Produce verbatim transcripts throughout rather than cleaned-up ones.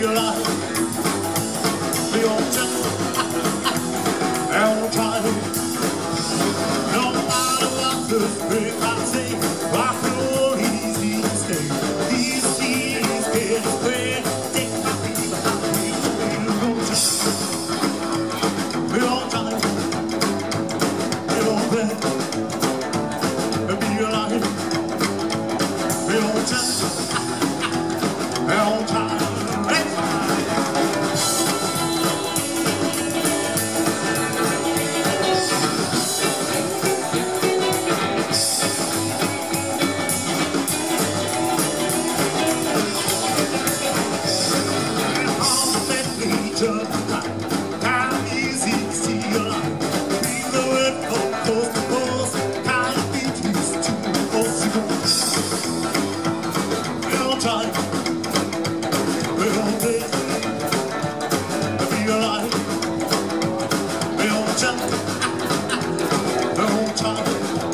feel like the ocean all the time. No matter what the break I say, I feel easy to stay. These tears get spread, take my feet behind me, the ocean, the all time, the all bed, the feel like the ocean all time. Time easy to see your life. We know it from coast to coast. Kind of beat used to coast to coast. Real time, real day. Feel like real time, real time.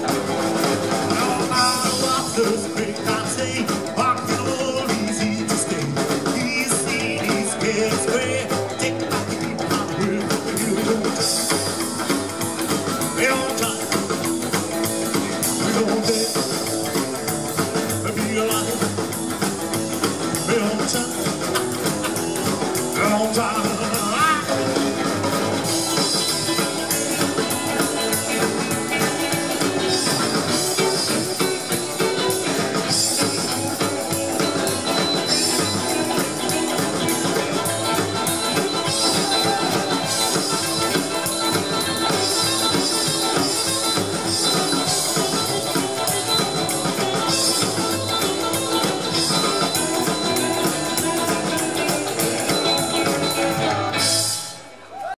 No matter what the break I say, I feel easy to stay. These cities get spread. Real time, real day, feel like real time, real time.